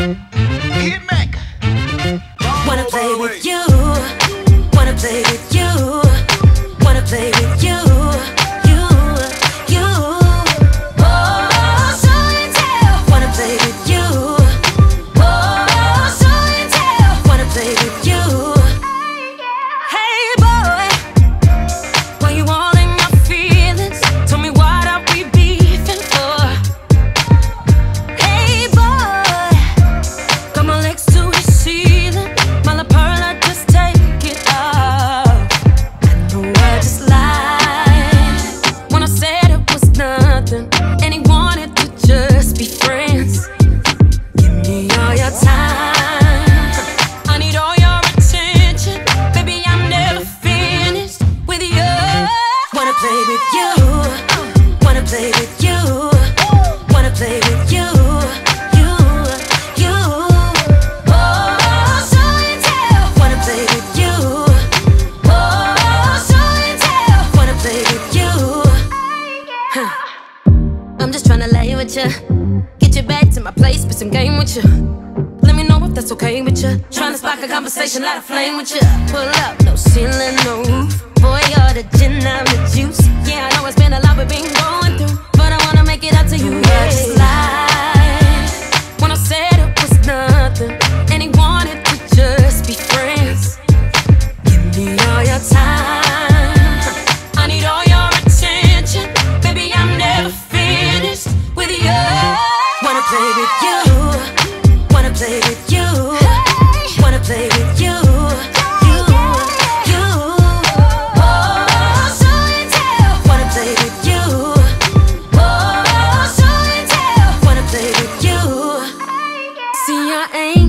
Get back. Wanna play with you. Wanna play with you. Wanna play with you. You. Oh, show and tell. Wanna play with you. Oh, show and tell. Wanna play with you. Hey boy, why you all in my feelings? Tell me what are we beefing for? Hey boy, got my legs to the ceiling. My La Perla, just take it off. I know I just lied when I said it was nothing, and he wanted to just be friends. Give me all your time, I need all your attention. Baby, I'm never finished with you. Wanna play with you. Wanna play with you. Wanna play with you. Oh, show and tell. Wanna play with you. Oh, show and tell. Wanna play with you. Huh. I'm just tryna lay with ya, get you back to my place, spit some game with you. Let me know if that's okay with you. Tryna spark a conversation, light a flame with you. Pull up, no ceiling, no roof. Boy, you're the gin, I'm the juice. Yeah, I know it's been a lot we've been going through, but I wanna make it out to you. Yeah, I just lied when I said it was nothing, and he wanted to just be friends. Give me all your time, I need all your attention. Baby, I'm never finished with you. Wanna play with you. Wanna play with you. Wanna play with you. Oh, show and tell. Wanna play with you. Oh, show and tell. Wanna play with you. See, I ain't